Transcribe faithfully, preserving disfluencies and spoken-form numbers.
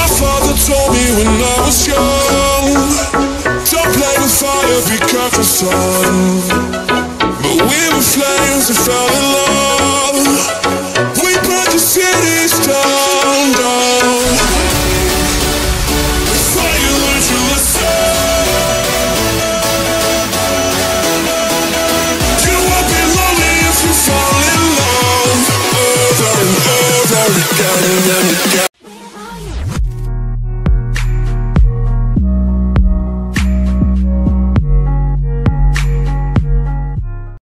My father told me when I was young, don't play with fire, be careful, son. But we were flames and fell in love. We burned the cities down, down. Before you learned to listen, you won't be lonely if you fall in love. Over and over again and again.